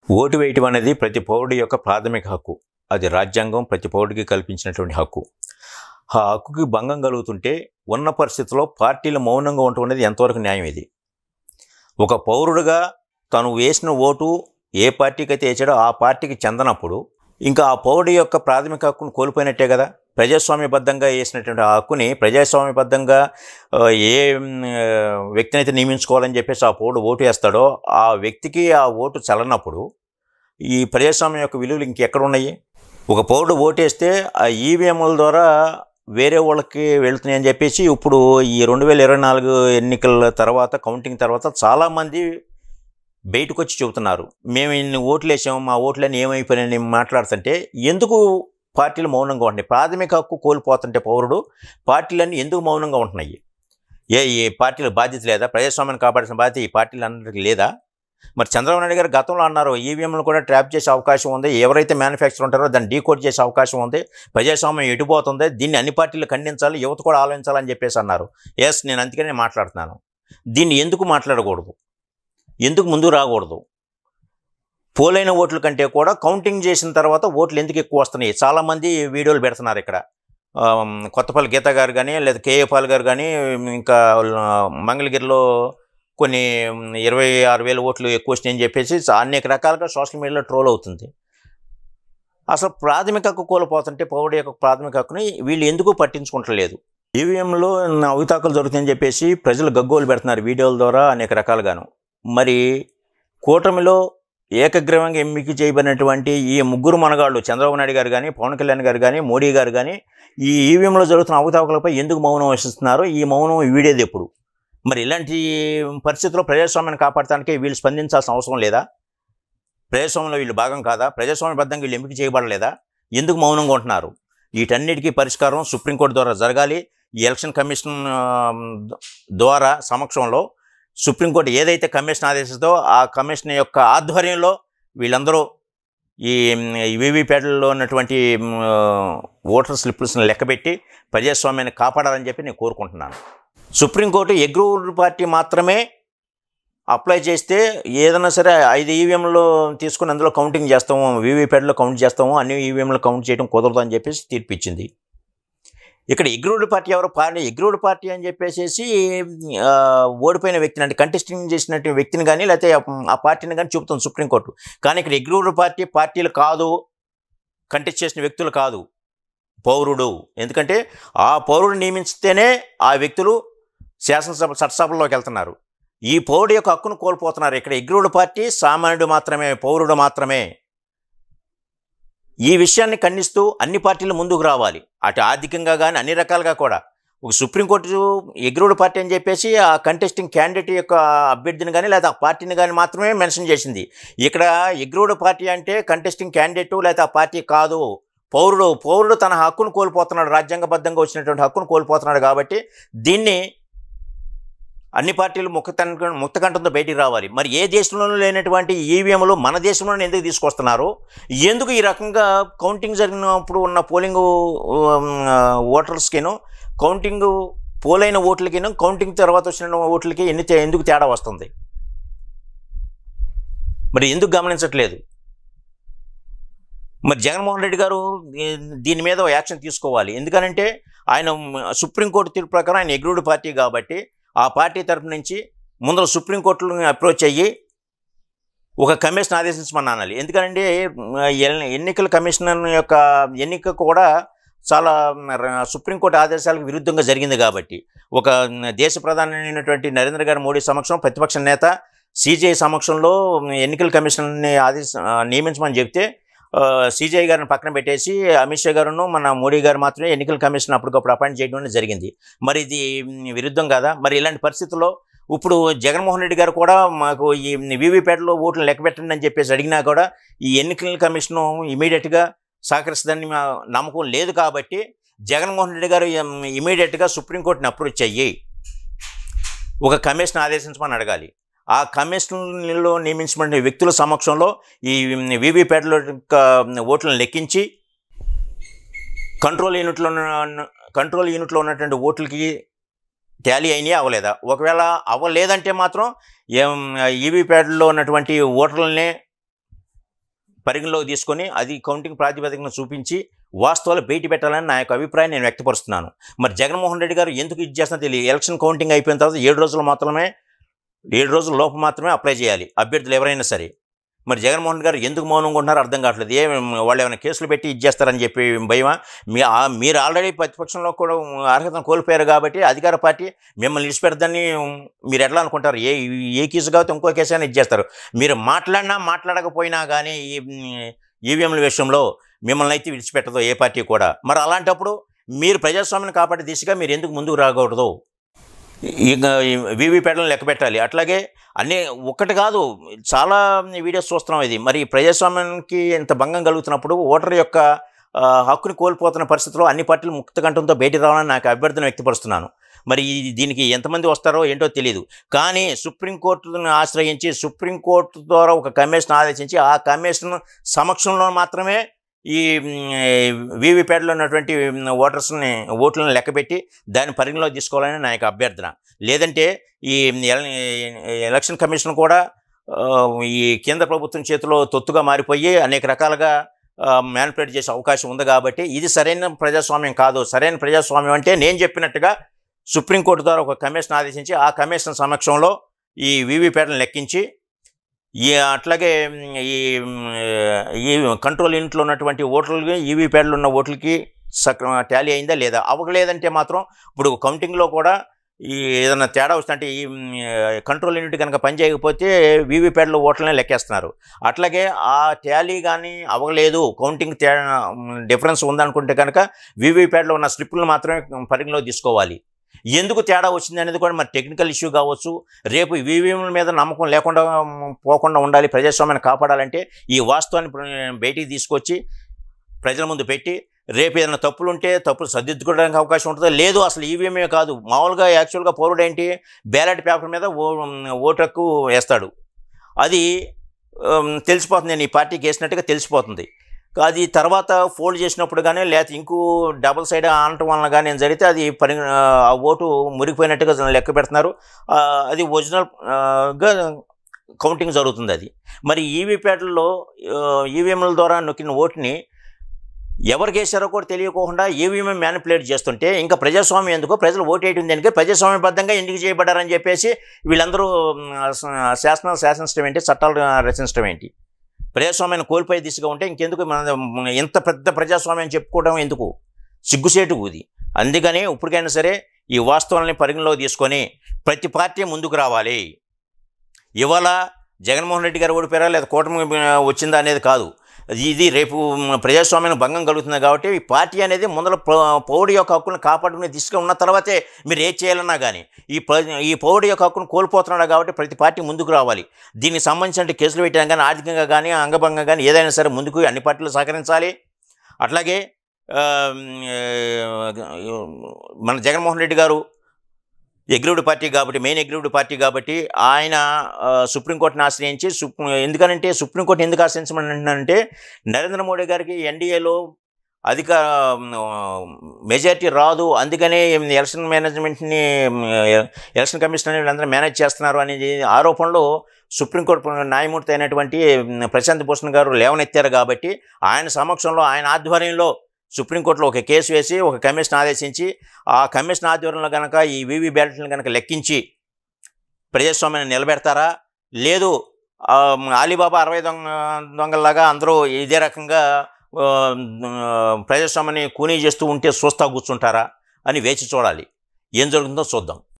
Vote వేయటం అనేది ప్రతి పౌరుడి యొక్క ప్రాథమిక హక్కు. అది రాజ్యాంగం ప్రతి పౌరుడికి కల్పించినటువంటి హక్కు. ఆ హక్కుకి భంగం కలుగుతుంటే ఉన్న పరిస్థితుల్లో పార్టీలు మౌనంగా ఉండటం అనేది ఎంతవరకు న్యాయం? ఇది ఒక పౌరుడుగా తను వేసిన ఓటు ఏ పార్టీకి అయితే వేసాడో ఆ పార్టీకి చెందనప్పుడు ఇంకా ఆ పౌరుడి యొక్క ప్రాథమిక హక్కును కోల్పోయినట్టే కదా. ప్రజాస్వామ్యబద్ధంగా వేసినటువంటి ఆ హక్కుని ప్రజాస్వామ్యబద్ధంగా ఏ వ్యక్తిని అయితే నియమించుకోవాలని చెప్పేసి ఆ పౌరుడు ఓటు వేస్తాడో ఆ వ్యక్తికి ఆ ఓటు చెల్లనప్పుడు ఈ ప్రజాస్వామ్యం యొక్క విలువలు ఇంకెక్కడ ఉన్నాయి? ఒక పౌరుడు ఓటేస్తే ఆ ఈవీఎంల ద్వారా వేరే వాళ్ళకి వెళుతున్నాయి అని చెప్పేసి ఇప్పుడు ఈ 2024 ఎన్నికల తర్వాత కౌంటింగ్ తర్వాత చాలామంది బయటకు వచ్చి చెబుతున్నారు, మేము ఇన్ని ఓట్లు వేసాము, మా ఓట్లన్నీ ఏమైపోయినాయని మాట్లాడుతుంటే ఎందుకు పార్టీలు మౌనంగా ఉంటున్నాయి? ప్రాథమిక హక్కు కోల్పోతుంటే పౌరుడు పార్టీలన్నీ ఎందుకు మౌనంగా ఉంటున్నాయి? ఏ పార్టీల బాధ్యత లేదా? ప్రజాస్వామ్యాన్ని కాపాడాల్సిన బాధ్యత ఈ పార్టీలు అందరికీ లేదా? మరి చంద్రబాబు నాయుడు గారు గతంలో అన్నారు ఈవీఎంలు కూడా ట్రాప్ చేసే అవకాశం ఉంది, ఎవరైతే మ్యానుఫ్యాక్చర్ ఉంటారో దాన్ని డీకోడ్ చేసే అవకాశం ఉంది, ప్రజాస్వామ్యం ఎటుపోతుంది, దీన్ని అన్ని పార్టీలు ఖండించాలి, యువత కూడా ఆలోచించాలని చెప్పేసి అన్నారు. ఎస్, నేను అందుకనే మాట్లాడుతున్నాను. దీన్ని ఎందుకు మాట్లాడకూడదు? ఎందుకు ముందుకు రాకూడదు? పోలైన ఓట్ల కంటే కూడా కౌంటింగ్ చేసిన తర్వాత ఓట్లు ఎందుకు ఎక్కువ వస్తున్నాయి? చాలామంది వీడియోలు పెడుతున్నారు ఇక్కడ. కొత్తపల్లి గీత గారు కానీ లేదా కేఏ పాల్ గారు కానీ ఇంకా మంగళగిరిలో కొన్ని 26,000 ఓట్లు ఎక్కువ వచ్చినాయని చెప్పేసి అనేక రకాలుగా సోషల్ మీడియాలో ట్రోల్ అవుతుంది. అసలు ప్రాథమిక హక్కు కోల్పోతుంటే పౌరుడు యొక్క ప్రాథమిక హక్కుని వీళ్ళు ఎందుకు పట్టించుకుంటలేదు? ఈవీఎంలో అవకతవకలు జరుగుతాయని చెప్పేసి ప్రజలు గగ్గోలు పెడుతున్నారు వీడియోల ద్వారా అనేక రకాలుగాను. మరి కూటమిలో ఏకగ్రీవంగా ఎంపిక చేయబడినటువంటి ఈ ముగ్గురు మనగాళ్ళు చంద్రబాబు నాయుడు గారు కానీ, పవన్ కళ్యాణ్ గారు కానీ, మోడీ గారు కానీ ఈ ఈవీఎంలో జరుగుతున్న అవకతవకలపై ఎందుకు మౌనం వహిస్తున్నారు? ఈ మౌనం వీడేది ఎప్పుడు? మరి ఇలాంటి పరిస్థితుల్లో ప్రజాస్వామ్యాన్ని కాపాడటానికి వీళ్ళు స్పందించాల్సిన అవసరం లేదా? ప్రజాస్వామ్యంలో వీళ్ళు భాగం కాదా? ప్రజాస్వామ్యబద్ధంగా వీళ్ళు ఎంపిక చేయబడలేదా? ఎందుకు మౌనంగా ఉంటున్నారు? వీటన్నిటికీ పరిష్కారం సుప్రీంకోర్టు ద్వారా జరగాలి. ఈ ఎలక్షన్ కమిషన్ ద్వారా సమక్షంలో సుప్రీంకోర్టు ఏదైతే కమిషన్ ఆదేశిస్తుందో ఆ కమిషన్ యొక్క ఆధ్వర్యంలో వీళ్ళందరూ ఈ వీవీప్యాట్లలో ఉన్నటువంటి ఓటర్ స్లిప్స్ని లెక్కబెట్టి ప్రజాస్వామ్యాన్ని కాపాడాలని చెప్పి నేను కోరుకుంటున్నాను. సుప్రీంకోర్టు అగ్రూవ్డ్ పార్టీ మాత్రమే అప్లై చేస్తే ఏదైనా సరే 5 ఈవీఎంలో తీసుకుని అందులో కౌంటింగ్ చేస్తాము, వీవీప్యాట్లో కౌంట్ చేస్తాము, అన్ని ఈవీఎంలో కౌంట్ చేయడం కుదరదు అని చెప్పేసి తీర్పు ఇచ్చింది. ఇక్కడ అగ్రూవ్డ్ పార్టీ ఎవరు? అగ్రూవ్డ్ పార్టీ అని చెప్పేసి ఓడిపోయిన వ్యక్తిని అంటే కంటెస్టింగ్ చేసినటువంటి వ్యక్తిని కానీ లేకపోతే ఆ పార్టీని కానీ చూపుతుంది సుప్రీంకోర్టు. కానీ ఇక్కడ అగ్రూవ్డ్ పార్టీలు కాదు, కంటెస్ట్ చేసిన వ్యక్తులు కాదు, పౌరుడు. ఎందుకంటే ఆ పౌరుడు నియమిస్తేనే ఆ వ్యక్తులు శాసనసభ చట్టసభల్లోకి వెళ్తున్నారు. ఈ పౌరుడు యొక్క హక్కును కోల్పోతున్నారు. ఇక్కడ అగ్రూవ్డ్ పార్టీ సామాన్యుడు మాత్రమే, పౌరుడు మాత్రమే. ఈ విషయాన్ని ఖండిస్తూ అన్ని పార్టీలు ముందుకు రావాలి, అటు ఆర్థికంగా కానీ అన్ని రకాలుగా కూడా. ఒక సుప్రీంకోర్టు అగ్రూవ్డ్ పార్టీ అని చెప్పేసి ఆ కంటెస్టింగ్ క్యాండిడేట్ యొక్క అభ్యర్థిని కానీ లేదా ఆ పార్టీని కానీ మాత్రమే మెన్షన్ చేసింది. ఇక్కడ అగ్రూవ్డ్ పార్టీ అంటే కంటెస్టింగ్ క్యాండిడేట్ లేదా ఆ పార్టీ కాదు, పౌరుడు తన హక్కును కోల్పోతున్నాడు, రాజ్యాంగబద్ధంగా వచ్చినటువంటి హక్కును కోల్పోతున్నాడు. కాబట్టి దీన్ని అన్ని పార్టీలు ముక్తకంఠంతో బయటికి రావాలి. మరి ఏ దేశంలోనూ లేనటువంటి ఈవీఎంలు మన దేశంలోనే ఎందుకు తీసుకొస్తున్నారు? ఎందుకు ఈ రకంగా కౌంటింగ్ జరిగినప్పుడు ఉన్న పోలింగ్ ఓటర్స్కిను కౌంటింగ్ పోలైన ఓట్లకిను కౌంటింగ్ తర్వాత వచ్చిన ఓట్లకి ఎందుకు తేడా వస్తుంది? మరి ఎందుకు గమనించట్లేదు? మరి జగన్మోహన్ రెడ్డి గారు దీని మీద యాక్షన్ తీసుకోవాలి. ఎందుకనంటే ఆయన సుప్రీంకోర్టు తీర్పు ప్రకారం ఆయన అగ్రూవ్డ్ పార్టీ కాబట్టి ఆ పార్టీ తరపు నుంచి ముందర సుప్రీంకోర్టును అప్రోచ్ అయ్యి ఒక కమిషన్ ఆదేశించమని అనాలి. ఎందుకంటే ఎన్నికల కమిషనర్ యొక్క ఎన్నిక కూడా చాలా సుప్రీంకోర్టు ఆదేశాలకు విరుద్ధంగా జరిగింది. కాబట్టి ఒక దేశ ప్రధాని అయినటువంటి నరేంద్ర గారి మోడీ సమక్షం ప్రతిపక్ష నేత సిజేఐ సమక్షంలో ఎన్నికల కమిషన్ని నియమించమని చెప్తే సిజేఐ గారిని పక్కన పెట్టేసి అమిత్ షా గారును మన మోడీ గారు మాత్రమే ఎన్నికల కమిషన్ అప్పటికప్పుడు అపాయింట్ చేయడం అనేది జరిగింది. మరి ఇది విరుద్ధం కాదా? మరి ఇలాంటి పరిస్థితుల్లో ఇప్పుడు జగన్మోహన్ రెడ్డి గారు కూడా మాకు ఈ వీవీప్యాట్లో ఓట్లు లెక్కబెట్టండి అని చెప్పేసి అడిగినా కూడా ఈ ఎన్నికల కమిషను ఇమీడియట్గా సహకరిస్తుందని నమ్మకం లేదు. కాబట్టి జగన్మోహన్ రెడ్డి గారు ఇమీడియట్గా సుప్రీంకోర్టుని అప్రోచ్ అయ్యి ఒక కమిషన్ ఆదేశించమని అడగాలి. ఆ కమిషన్లో నియమించిన వ్యక్తుల సమక్షంలో ఈ వీవీప్యాట్లో ఓట్లను లెక్కించి కంట్రోల్ యూనిట్లో ఉన్నటువంటి ఓట్లకి టాలీ అయినాయి అవ్వలేదా? ఒకవేళ అవ్వలేదంటే మాత్రం ఈవీప్యాడ్లో ఉన్నటువంటి ఓటర్లనే పరిగణలోకి తీసుకొని అది కౌంటింగ్ ప్రాతిపదికన చూపించి వాస్తవాలు బయట పెట్టాలని నా యొక్క అభిప్రాయం నేను వ్యక్తపరుస్తున్నాను. మరి జగన్మోహన్ రెడ్డి గారు ఎందుకు ఇది చేస్తున్నా తెలియదు. ఎలక్షన్ కౌంటింగ్ అయిపోయిన తర్వాత 7 రోజుల లోపు మాత్రమే అప్లై చేయాలి అభ్యర్థులు ఎవరైనా సరే. మరి జగన్మోహన్ రెడ్డి గారు ఎందుకు మౌనంగా ఉంటున్నారో అర్థం కావట్లేదు. వాళ్ళు ఏమైనా కేసులు పెట్టి ఇది చేస్తారని చెప్పి భయమా? మీరు ఆల్రెడీ ప్రతిపక్షంలో కూడా అర్హతను కోల్పోయారు కాబట్టి అధికార పార్టీ మిమ్మల్ని విడిచిపెడదని మీరు ఎట్లా అనుకుంటారు? ఏ కేసు కాబట్టి ఇంకో కేసు అయినా ఇది చేస్తారు. మీరు మాట్లాడకపోయినా కానీ ఈ ఈవీఎంల విషయంలో మిమ్మల్ని అయితే విడిచిపెట్టదు ఏ పార్టీ కూడా. మరి అలాంటప్పుడు మీరు ప్రజాస్వామ్యాన్ని కాపాడే దిశగా మీరు ఎందుకు ముందుకు రాకూడదు? ఇక వీవీప్యాట్లను లెక్క పెట్టాలి. అట్లాగే అన్నీ ఒక్కటి కాదు, చాలా వీడియోస్ చూస్తున్నాం. ఇది మరి ప్రజాస్వామ్యానికి ఇంత భంగం కలుగుతున్నప్పుడు ఓటర్ యొక్క హక్కుని కోల్పోతున్న పరిస్థితిలో అన్ని పార్టీలు ముక్తకంఠంతో బయటికి రావాలని నాకు అభ్యర్థన వ్యక్తపరుస్తున్నాను. మరి దీనికి ఎంతమంది వస్తారో ఏంటో తెలియదు. కానీ సుప్రీంకోర్టును ఆశ్రయించి సుప్రీంకోర్టు ద్వారా ఒక కమిషన్ ఆదేశించి ఆ కమిషన్ సమక్షంలో మాత్రమే ఈ వీవీప్యాట్లో ఉన్నటువంటి ఓట్లను లెక్కబెట్టి దాన్ని పరిగణలోకి తీసుకోవాలని నా యొక్క అభ్యర్థన. లేదంటే ఈ ఎలక్షన్ కమిషన్ కూడా ఈ కేంద్ర ప్రభుత్వం చేతిలో తొత్తుగా మారిపోయి అనేక రకాలుగా మ్యానిపులేట్ చేసే అవకాశం ఉంది. కాబట్టి ఇది సరైన ప్రజాస్వామ్యం కాదు. సరైన ప్రజాస్వామ్యం అంటే నేను చెప్పినట్టుగా సుప్రీంకోర్టు ద్వారా ఒక కమిషన్ ఆదేశించి ఆ కమిషన్ సమక్షంలో ఈ వీవీప్యాట్లను లెక్కించి అట్లాగే ఈ కంట్రోల్ యూనిట్లో ఉన్నటువంటి ఓట్లకి ఈవీప్యాడ్లు ఉన్న ఓట్లకి టాలీ అయిందా లేదా? అవ్వలేదంటే మాత్రం ఇప్పుడు కౌంటింగ్లో కూడా ఏదైనా తేడా వస్తుంటే ఈ కంట్రోల్ యూనిట్ కనుక పనిచేయకపోతే వీవీప్యాడ్లో ఓట్లనే లెక్కేస్తున్నారు. అట్లాగే ఆ టాలీ కానీ అవ్వలేదు, కౌంటింగ్ డిఫరెన్స్ ఉందనుకుంటే కనుక వీవీప్యాడ్లో ఉన్న స్లిప్పులను మాత్రమే పరిగణలోకి తీసుకోవాలి. ఎందుకు తేడా వచ్చింది అనేది కూడా మరి టెక్నికల్ ఇష్యూ కావచ్చు. రేపు ఈవీఎంల మీద నమ్మకం లేకుండా పోకుండా ఉండాలి. ప్రజాస్వామ్యాన్ని కాపాడాలంటే ఈ వాస్తవాన్ని బయటికి తీసుకొచ్చి ప్రజల ముందు పెట్టి రేపు ఏదైనా తప్పులుంటే తప్పులు సర్దిద్దుకోవడానికి అవకాశం ఉంటుందో లేదు. అసలు ఈవీఎంఏ కాదు, మామూలుగా యాక్చువల్గా పౌరుడు ఏంటి బ్యాలెట్ పేపర్ మీద ఓటు హక్కు వేస్తాడు. అది తెలిసిపోతుంది, నేను ఈ పార్టీకి వేసినట్టుగా తెలిసిపోతుంది. అది తర్వాత ఫోల్డ్ చేసినప్పుడు కానీ లేకపోతే ఇంకో డబుల్ సైడ్ అనటం వలన కానీ ఏం జరిగితే అది ఆ ఓటు మురిగిపోయినట్టుగా లెక్క పెడుతున్నారు. అది ఒరిజినల్గా కౌంటింగ్ జరుగుతుంది. అది మరి ఈవీప్యాట్లలో ఈవీఎంల ద్వారా నొక్కిన ఓటుని ఎవరికి వేసారో కూడా తెలియకుండా ఈవీఎం మ్యానిపులేట్ చేస్తుంటే ఇంకా ప్రజాస్వామ్యం ఎందుకో, ప్రజలు ఓటు వేయడం దేనికి, ప్రజాస్వామ్యబద్ధంగా ఎందుకు చేయబడ్డారని చెప్పేసి వీళ్ళందరూ శాసనించడం ఏంటి, చట్టాలు రచించడం ఏంటి? ప్రజాస్వామ్యాన్ని కోల్పోయే దిశగా ఉంటే ఇంకెందుకు మన ఇంత పెద్ద ప్రజాస్వామ్యం చెప్పుకోవడం ఎందుకు? సిగ్గుసేటు ఇది. అందుకని ఇప్పటికైనా సరే ఈ వాస్తవాలని పరిగణలోకి తీసుకొని ప్రతి పార్టీ ముందుకు రావాలి. ఇవాళ జగన్మోహన్ రెడ్డి గారు ఓడిపోయారా లేదా కూటమి వచ్చిందా అనేది కాదు. ఇది రేపు ప్రజాస్వామ్యానికి భంగం కలుగుతుంది. కాబట్టి ఈ పార్టీ అనేది ముందర పౌరుడి యొక్క హక్కులను కాపాడుకునే దిశగా ఉన్న తర్వాతే మీరు ఏం చేయాలన్నా కానీ ఈ పౌరుడి యొక్క హక్కును కోల్పోతున్నాడు. కాబట్టి ప్రతి పార్టీ ముందుకు రావాలి. దీనికి సంబంధించిన కేసులు పెట్టడం కానీ ఆర్థికంగా కానీ అంగభంగం కానీ ఏదైనా సరే ముందుకు అన్ని పార్టీలు సహకరించాలి. అట్లాగే మన జగన్మోహన్ రెడ్డి గారు ఎగ్రీవ్డ్ పార్టీ కాబట్టి, మెయిన్ ఎగ్రీవ్డ్ పార్టీ కాబట్టి ఆయన సుప్రీంకోర్టుని ఆశ్రయించి ఎందుకనంటే సుప్రీంకోర్టు ఎందుకు ఆశ్రయించమంటే నరేంద్ర మోడీ గారికి ఎన్డీఏలో అధిక మెజారిటీ రాదు, అందుకనే ఎలక్షన్ మేనేజ్మెంట్ని ఎలక్షన్ కమిషన్ వీళ్ళందరూ మేనేజ్ చేస్తున్నారు అనేది ఆరోపణలో సుప్రీంకోర్టు న్యాయమూర్తి అయినటువంటి ప్రశాంత్ భూషణ్ గారు లేవనెత్తారు. కాబట్టి ఆయన సమక్షంలో ఆయన ఆధ్వర్యంలో సుప్రీంకోర్టులో ఒక కేసు వేసి ఒక కమిషన్ ఆదేశించి ఆ కమిషన్ ఆధ్వర్యంలో కనుక ఈ వీవీ బ్యాలెట్లను కనుక లెక్కించి ప్రజాస్వామ్యాన్ని నిలబెడతారా, లేదు అలీబాబా 60 దొంగల్లాగా అందరూ ఇదే రకంగా ప్రజాస్వామ్యాన్ని కూనీ చేస్తూ ఉంటే చూస్తా కూర్చుంటారా అని వేచి చూడాలి. ఏం జరుగుతుందో చూద్దాం.